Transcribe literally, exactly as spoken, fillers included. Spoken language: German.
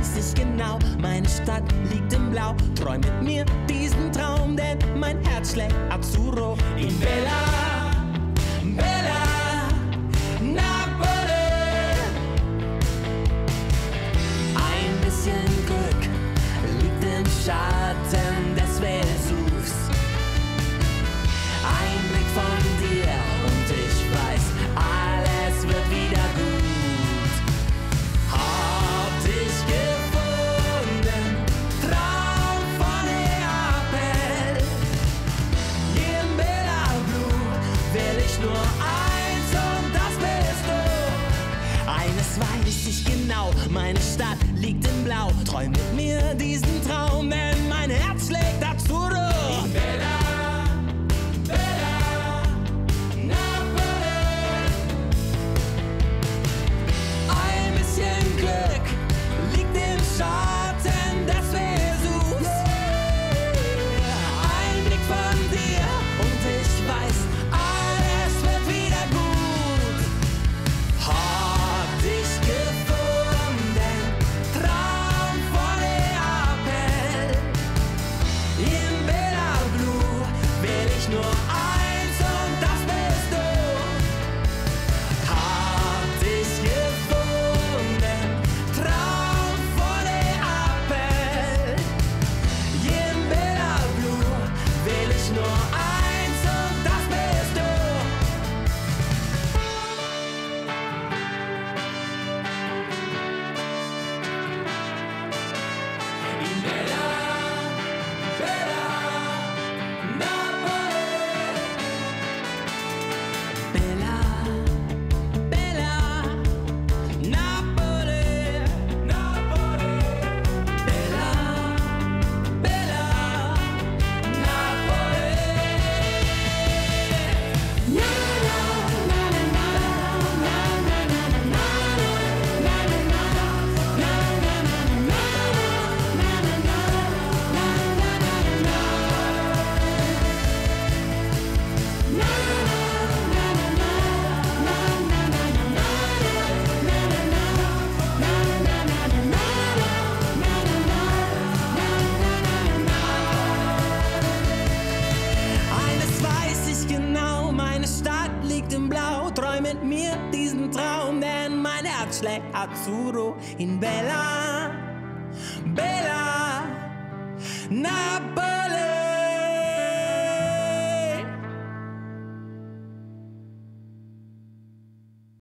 weiß ich genau, meine Stadt liegt im Blau. Träum mit mir diesen Traum, denn mein Herz schlägt Azzurro. In Bella, Bella, Napoli. Ein bisschen Glück liegt im Schatten des Vesuvs. Ein Blick von dir und ich weiß, alles wird wieder gut. Hab dich gefunden, Traum von Neapel. Hier in Bella Blue will ich nur eins und das bist du. Eines weiß ich genau, meine Stadt liegt im Blau. Träum mit mir diesen Traum, denn mein Herz schlägt Azzurro. In Bella, Bella, Napoli. Ein bisschen Glück liegt im Schatten des Vesuvs. Ein Blick von dir und ich weiß, alles wird wieder gut. Hab dich gefunden, Traum von Neapel. In Bella Blue will ich nur eins und das bist du. Hab dich gefunden, Traum von Neapel. In Bella Blue will ich nur eins und das bist du. In Bella, Bella, Napoli. Bella, Bella, Napoli, Napoli. Bella, Bella, Napoli. Na na na na na na na na na Eines weiß ich genau, meine Stadt liegt im Blau. Träum mit mir diesen Traum, denn mein Herz schlägt Azzurro. In Bella, Bella, Napoli.